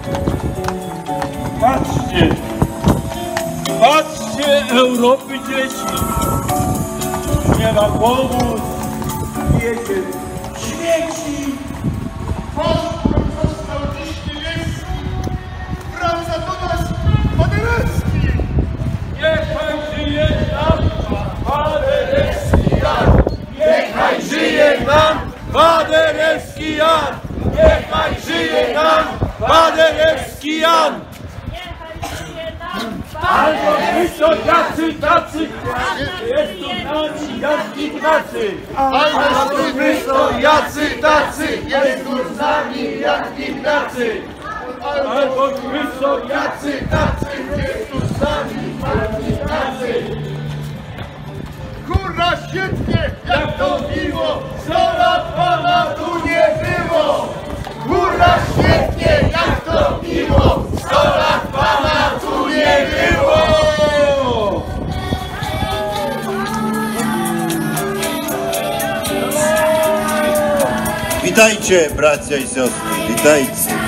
Patrzcie! Patrzcie, Europy dzieci! Nie ma powód, wiecie, świeci! Paszport został dziś niebieski, wraca do nas Paderewski! Niechaj żyje nam Paderewski Jan! Niechaj żyje nam Paderewski Jan! Niechaj żyje nam Paderewski Jan! Albo wy to tacy, jest tu z nami jak Ignacy! Albo wy to tacy, jest tu z nami jak Ignacy! Albo wy to tacy, jest tu z nami jak Ignacy! Kurna, świetnie, Jak to miło, 100 lat Pana tu nie było! kurna, świetnie, jak to miło! 100 lat Pana tu nie było! Witajcie, bracia i siostry, witajcie.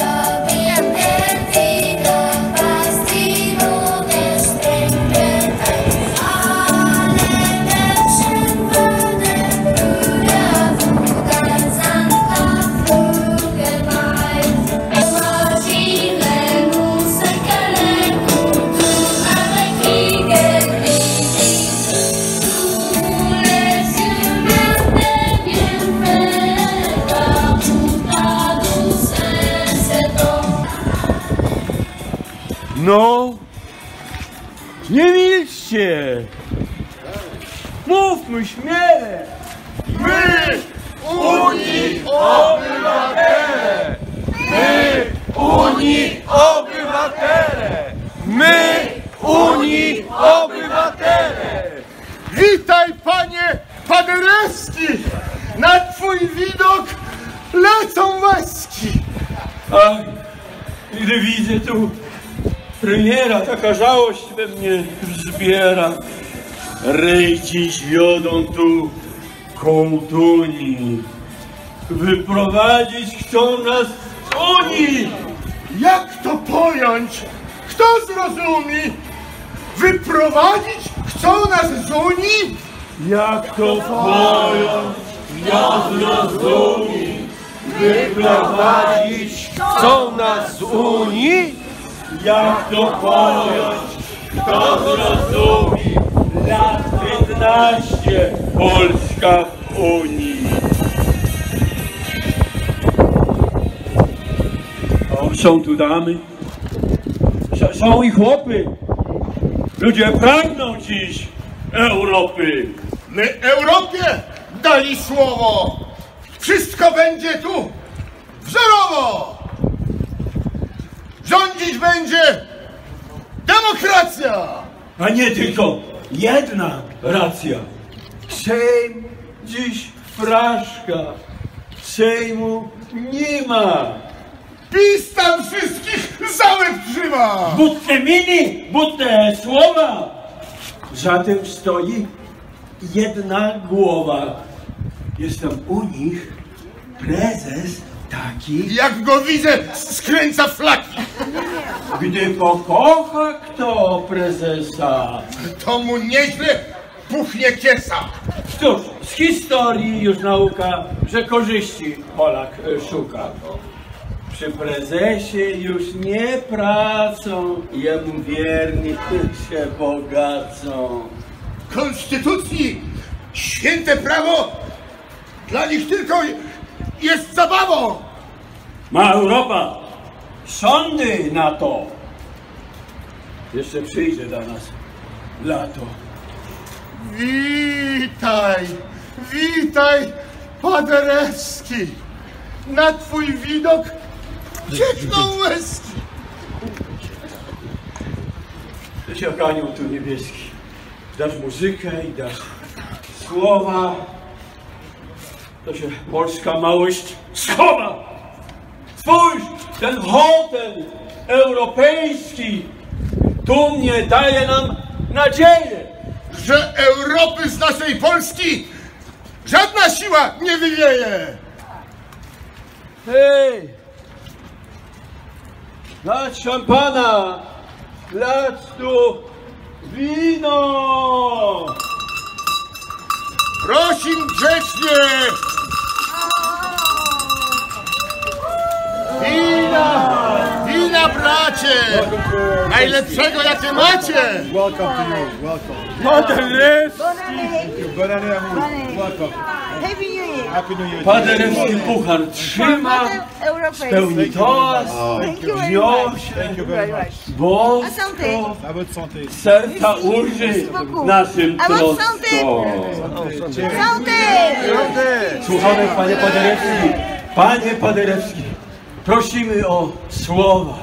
No, nie milczcie! Mówmy śmiele! My, Unii Obywatele! My, Unii Obywatele! My, Unii Obywatele! Witaj, panie Paderewski! Na twój widok lecą łezki! Ach, gdy widzę tu premiera, taka żałość we mnie wzbiera. Rej dziś wiodą tu kołtuni. Wyprowadzić chcą nas z Unii. Jak to pojąć? Kto zrozumie? Wyprowadzić chcą nas z Unii? Jak to pojąć, ja zrozumiem. Wyprowadzić chcą nas z Unii? Jak to pojąć, kto zrozumie? Lat 15 Polska w Unii. O, są tu damy, są i chłopy. Ludzie pragną dziś Europy. My Europie dali słowo! Wszystko będzie tu wzorowo! Rządzić będzie demokracja! A nie tylko jedna racja. Sejm dziś fraszka. Sejmu nie ma. PiS tam wszystkich za łeb trzyma! Budte mini, budte słowa. Za tym stoi jedna głowa. Jest tam u nich prezes taki, Jak go widzę, skręca flaki! gdy pokocha kto prezesa. To mu nieźle puchnie kiesa! Cóż, z historii już nauka, że korzyści Polak szuka. Przy prezesie już nie pracą, jemu wierni się bogacą. Konstytucji święte prawo dla nich tylko jest zabawą! Ma Europa sądy na to. Jeszcze przyjdzie do nas lato. Witaj, witaj, Paderewski! Na twój widok ciekną łezki! Ty się anioł tu niebieski. Dasz muzykę i dasz słowa. To się polska małość schowa. Spójrz, ten hotel europejski dumnie daje nam nadzieję, Że Europy z naszej Polski żadna siła nie wywieje! hej, Lać szampana! Lać tu wino! Prosim grzecznie! Wina! Wina, bracie! Najlepszego, jakie macie! Welcome to you. Welcome. Paderewski! Bonne année, amour. Welcome. Happy New Year. Happy New Year. Paderewski puchar trzyma, pełni toast, Thank you very much. Thank you very much. bo Santé. À votre santé. serca ulży naszym A votre troskom. Santé. Słuchamy, panie Paderewski. Panie Paderewski, prosimy o słowa.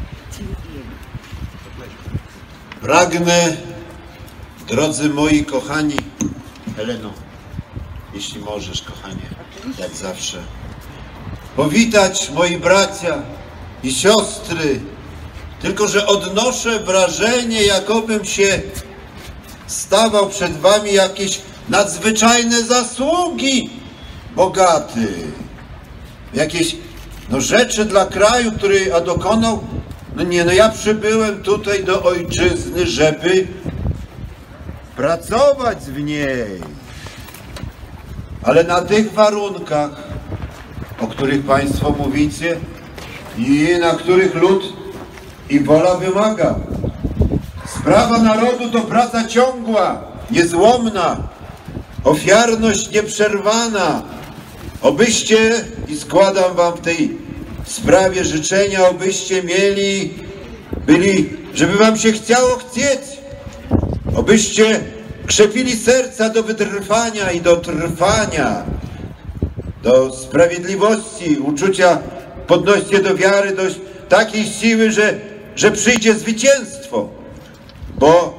Pragnę, drodzy moi kochani, Heleno, jeśli możesz, kochanie, jak zawsze, powitać moi bracia i siostry, tylko że odnoszę wrażenie, jakobym się stawał przed wami jakieś nadzwyczajne zasługi bogaty, jakieś rzeczy dla kraju, który dokonał. Ja przybyłem tutaj do ojczyzny, żeby pracować w niej, ale na tych warunkach, o których państwo mówicie i na których lud i wola wymaga. Sprawa narodu to praca ciągła, niezłomna, ofiarność nieprzerwana. Obyście, i składam wam w tej sprawie życzenia, obyście byli, żeby wam się chciało chcieć, obyście krzepili serca do wytrwania i do trwania, do sprawiedliwości, uczucia, podnoście do wiary, do takiej siły, że przyjdzie zwycięstwo, bo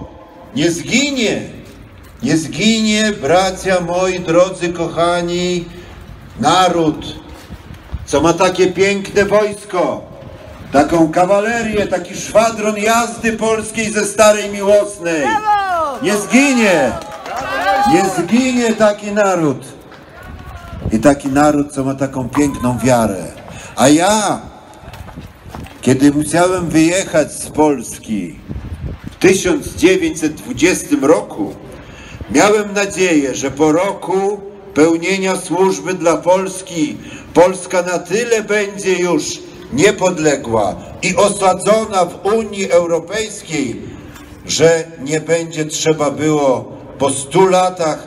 nie zginie, bracia moi drodzy, kochani, naród, co ma takie piękne wojsko, taką kawalerię, taki szwadron jazdy polskiej ze Starej Miłosnej. Nie zginie taki naród. I taki naród, co ma taką piękną wiarę. A ja, kiedy musiałem wyjechać z Polski w 1920 roku, miałem nadzieję, że po roku pełnienia służby dla Polski Polska na tyle będzie już niepodległa i osadzona w Unii Europejskiej, że nie będzie trzeba było po 100 latach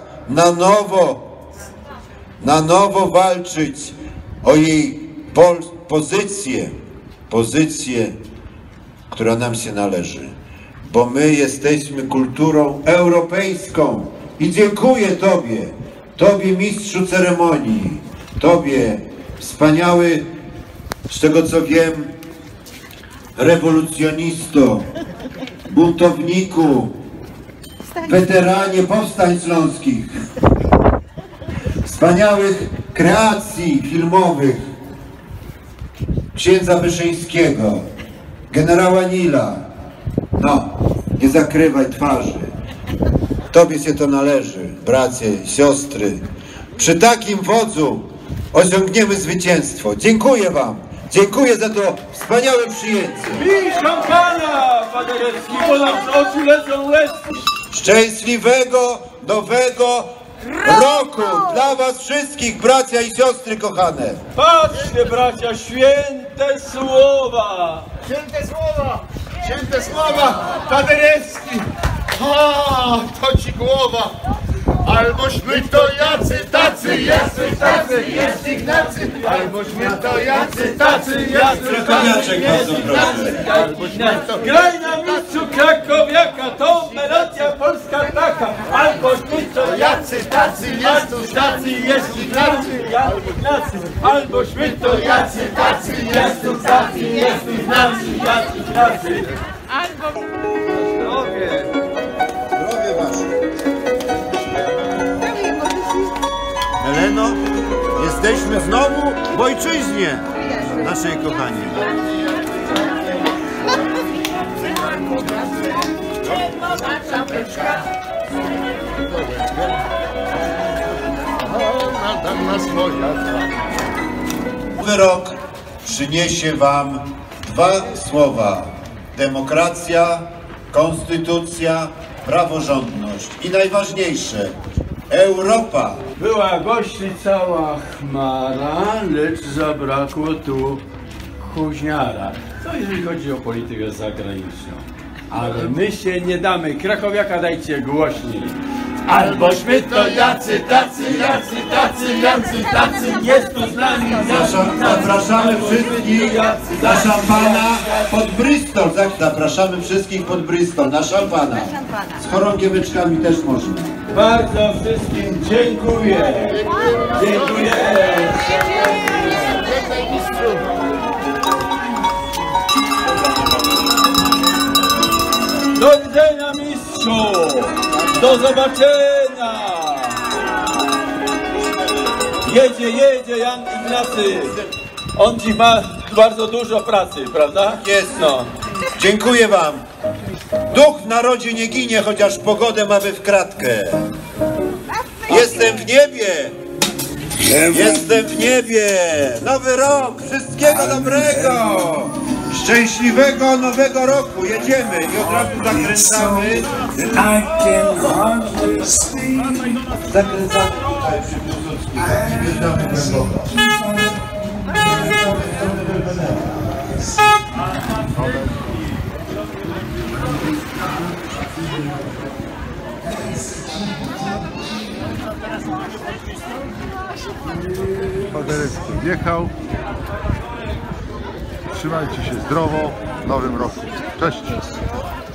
na nowo walczyć o jej pozycję, która nam się należy, bo my jesteśmy kulturą europejską i dziękuję Tobie mistrzu ceremonii, Tobie wspaniały, z tego co wiem, rewolucjonisto, buntowniku, weteranie powstań śląskich, wspaniałych kreacji filmowych księdza Wyszyńskiego, generała Nila. Nie zakrywaj twarzy. Tobie się to należy, bracie, siostry. Przy takim wodzu osiągniemy zwycięstwo. Dziękuję wam. Dziękuję za to wspaniałe przyjęcie. Pij szampana, Paderewski, bo nam z oczu lecą łezki. Szczęśliwego nowego roku dla was wszystkich, bracia i siostry kochane. Patrzcie, bracia, święte słowa. Święte słowa, Paderewski! To ci głowa! Albośmy to jacy tacy, jest Ignacy! Albośmy to jacy tacy, Krakowiaczek bardzo proszę. Graj na mistrzu krakowiaka, to melodia polska taka. Albośmy to jacy tacy, jest Ignacy! albośmy to jacy tacy, jest Ignacy. Zdrowie wasze. Heleno, jesteśmy znowu w ojczyźnie naszej kochanej. Nowy rok przyniesie wam Dwa słowa: demokracja, konstytucja, praworządność i najważniejsze, Europa. Była gości cała chmara, lecz zabrakło tu huźniara. To jeżeli chodzi o politykę zagraniczną. Ale my się nie damy. Krakowiaka dajcie głośniej. Albośmy to jacy, jest tu z nami. Zapraszamy wszystkich na szampana pod Bristol. Zapraszamy wszystkich pod Bristol na szampana. Z chorągieweczkami też można. Bardzo wszystkim dziękuję. Dziękuję. Do widzenia, mistrzu! Do zobaczenia! Jedzie Jan Ignacy. On dziś ma bardzo dużo pracy, prawda? Jest. No. Dziękuję wam. Duch w narodzie nie ginie, chociaż pogodę mamy w kratkę. Jestem w niebie. Jestem w niebie. Nowy rok. Wszystkiego dobrego. Szczęśliwego nowego roku. Jedziemy i od razu zakręcamy. Zakręcamy tutaj przy Piłsudskim. Wjeżdżamy głęboko. Paderewski wjechał. Trzymajcie się zdrowo w nowym roku. Cześć!